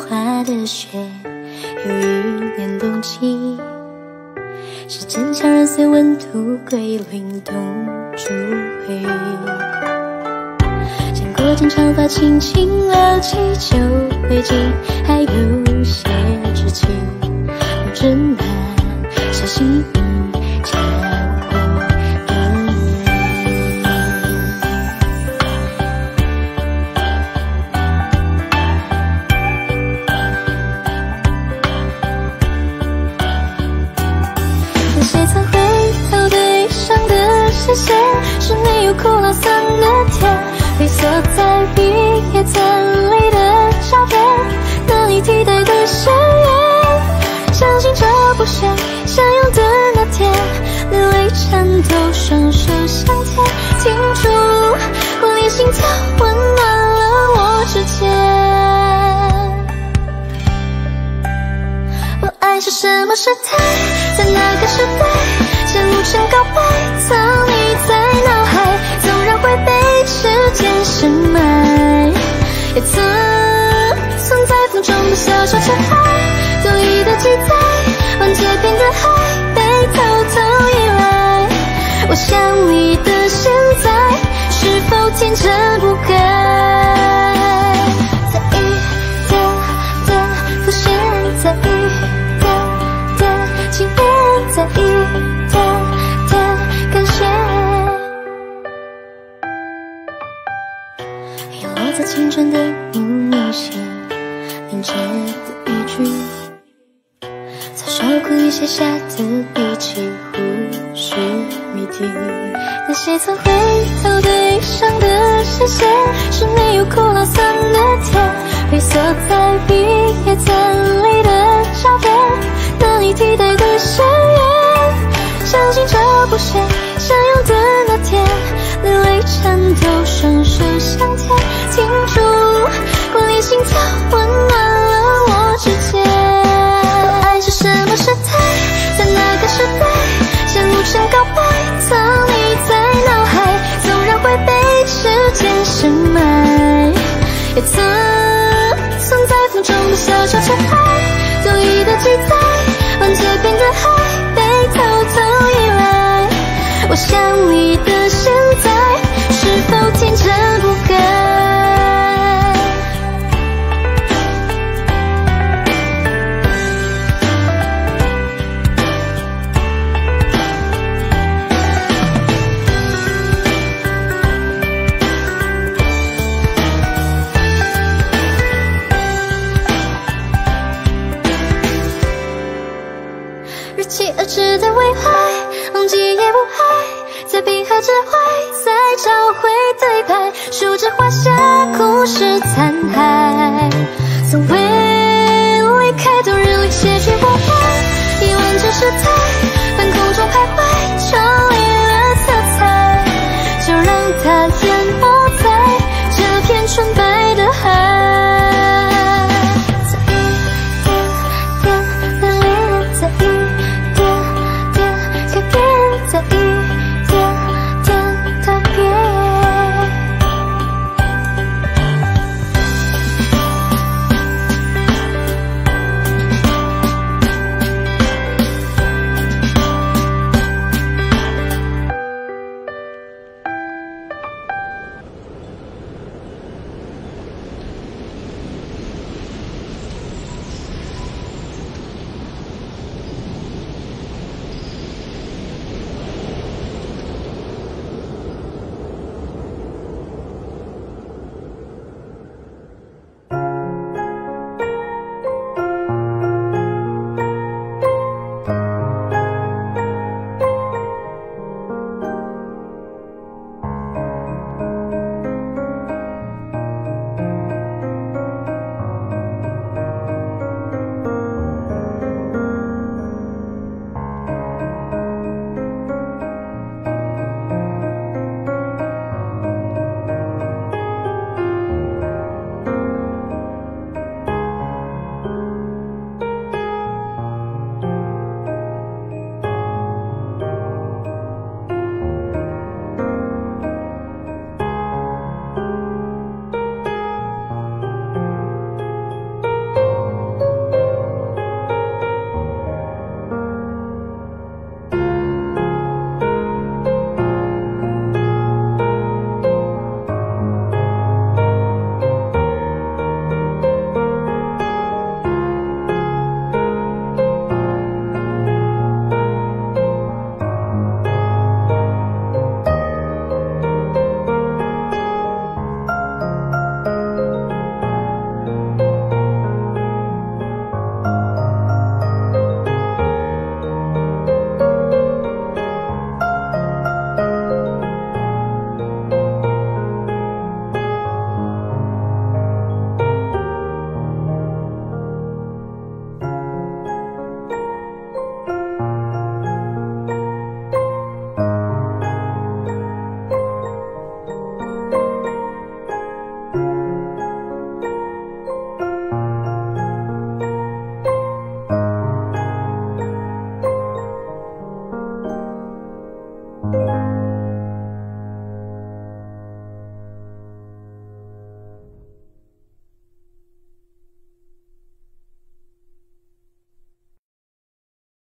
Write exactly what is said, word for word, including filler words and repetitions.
化的雪，有一年冬季，时间悄然随温度归零，冻住回忆。见过剪长发轻轻撩起旧背景，还有些知情，不知那小心翼翼将我的脸。那些曾回头对上的视线，是没有苦辣酸的甜，被锁在毕业典礼的照片，难以替代的誓言。相信这不是相拥的那天，流泪颤抖，双手相牵，停住我连心跳，温暖了我指尖。我爱是什么时态，在哪个时代，陷入成告白，藏匿在脑海，纵然会被时间深埋，也曾存在风中的小小尘埃，多疑的记载，万劫变的海，被偷偷依赖。我想你的现在，是否天真不改？在一点点浮现，在一点点惊艳，在一点点感谢。遗落在青春的明显，凝结的一句，在手苦里写下的笔记，或是谜底。那些曾回头对上的视线，是没有苦辣酸的甜，被锁在毕业典礼的照片，难以替代的誓言。相信这不是相拥的那天，流泪颤抖，双手相牵，停住我连心跳，温暖了我指尖。我爱是什么时态，在哪个时代，陷入成告白，藏匿在脑海，纵然会被时间深埋，也曾存在风中的小小尘埃，多疑的记载，万劫变的海，被偷偷依赖。我想你的现在，是否天真不改？日期而至的未来，忘记也不爱，在冰河之外再找回对白，数着画下故事残骸，从未离开，冬日里写句我爱，遗忘这时态，